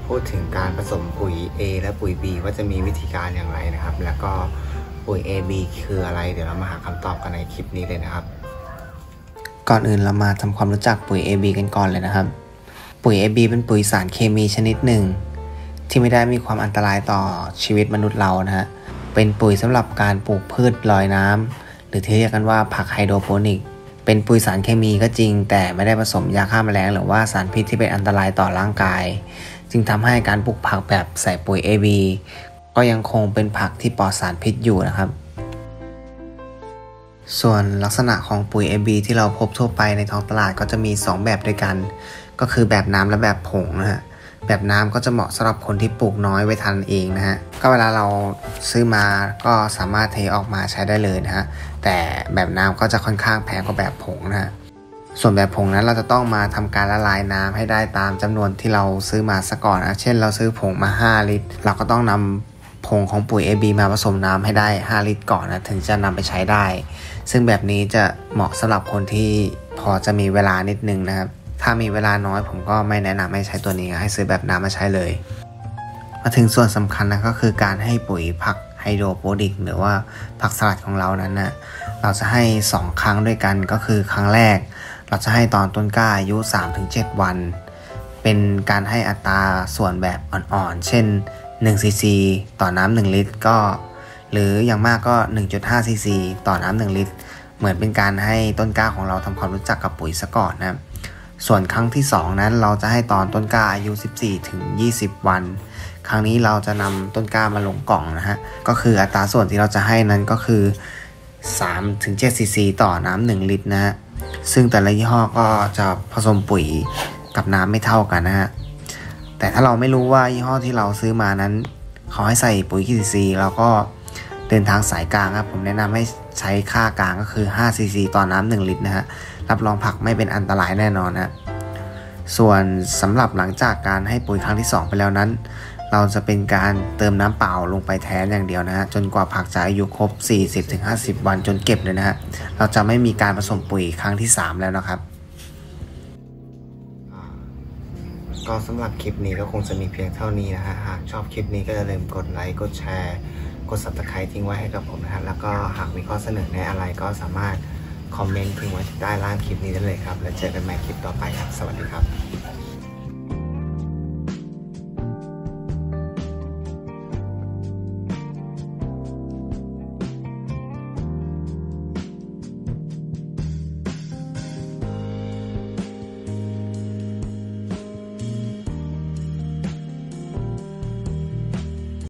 พูดถึงการผสมปุ๋ย A และปุ๋ย B ว่าจะมีวิธีการอย่างไรนะครับแล้วก็ปุ๋ย AB คืออะไรเดี๋ยวเรามาหาคำตอบกันในคลิปนี้เลยนะครับก่อนอื่นเรามาทำความรู้จักปุ๋ย AB กันก่อนเลยนะครับปุ๋ย AB เป็นปุ๋ยสารเคมีชนิดหนึ่งที่ไม่ได้มีความอันตรายต่อชีวิตมนุษย์เรานะฮะเป็นปุ๋ยสำหรับการปลูกพืชลอยน้ำหรือที่เรียกกันว่าผักไฮโดรโปนิกเป็นปุ๋ยสารเคมีก็จริงแต่ไม่ได้ผสมยาฆ่าแมลงหรือว่าสารพิษที่เป็นอันตรายต่อร่างกายจึงทำให้การปลูกผักแบบใส่ปุ๋ย AB ก็ยังคงเป็นผักที่ปลอดสารพิษอยู่นะครับส่วนลักษณะของปุ๋ย AB ที่เราพบทั่วไปในท้องตลาดก็จะมี2แบบด้วยกันก็คือแบบน้ำและแบบผงนะฮะแบบน้ำก็จะเหมาะสำหรับคนที่ปลูกน้อยไว้ทันเองนะฮะก็เวลาเราซื้อมาก็สามารถเทออกมาใช้ได้เลยนะฮะแต่แบบน้ำก็จะค่อนข้างแพงกว่าแบบผงนะฮะส่วนแบบผงนั้นเราจะต้องมาทำการละลายน้ำให้ได้ตามจำนวนที่เราซื้อมาซะก่อนนะเช่นเราซื้อผงมา5ลิตรเราก็ต้องนำผงของปุ๋ย AB มาผสมน้ำให้ได้5ลิตรก่อนนะถึงจะนำไปใช้ได้ซึ่งแบบนี้จะเหมาะสำหรับคนที่พอจะมีเวลานิดนึงนะครับถ้ามีเวลาน้อยผมก็ไม่แนะนำให้ใช้ตัวนี้ให้ซื้อแบบน้ำมาใช้เลยมาถึงส่วนสำคัญนะก็คือการให้ปุ๋ยผักไฮโดรโปนิกหรือว่าผักสลัดของเรานั้นนะเราจะให้2ครั้งด้วยกันก็คือครั้งแรกเราจะให้ตอนต้นกล้าอายุ 3-7 วันเป็นการให้อัตราส่วนแบบอ่อนๆเช่น1 cc ต่อน้ำ1ลิตรก็หรืออย่างมากก็ 1.5 cc ต่อน้ำ1ลิตรเหมือนเป็นการให้ต้นกล้าของเราทำความรู้จักกับปุ๋ยซะก่อนนะส่วนครั้งที่2นั้นเราจะให้ตอนต้นกล้าอายุ 14-20 วันครั้งนี้เราจะนำต้นกล้ามาลงกล่องนะฮะก็คืออัตราส่วนที่เราจะให้นั้นก็คือ 3-7 cc ต่อน้ำ1ลิตรนะฮะซึ่งแต่ละยี่ห้อก็จะผสมปุ๋ยกับน้ำไม่เท่ากันนะฮะแต่ถ้าเราไม่รู้ว่ายี่ห้อที่เราซื้อมานั้นเขาให้ใส่ปุ๋ยกี่ซีซีเราก็เดินทางสายกลางครับผมแนะนำให้ใช้ค่ากลางก็คือ5 cc ต่อน้ำ1ลิตรนะฮะรับรองผักไม่เป็นอันตรายแน่นอนนะส่วนสำหรับหลังจากการให้ปุ๋ยครั้งที่2ไปแล้วนั้นเราจะเป็นการเติมน้ำเปล่าลงไปแทนอย่างเดียวนะฮะจนกว่าผักจะอายุครบ 40-50 วันจนเก็บเลยนะฮะเราจะไม่มีการผสมปุ๋ยครั้งที่3แล้วนะครับก็สำหรับคลิปนี้ก็คงจะมีเพียงเท่านี้นะฮะหากชอบคลิปนี้ก็อย่าลืมกดไลค์กดแชร์กด Subscribe ทิ้งไว้ให้กับผมนะฮะแล้วก็หากมีข้อเสนอแนะอะไรก็สามารถคอมเมนต์ทิ้งไว้ใต้ล่างคลิปนี้ได้เลยครับแล้วเจอกันใหม่คลิปต่อไปครับสวัสดีครับ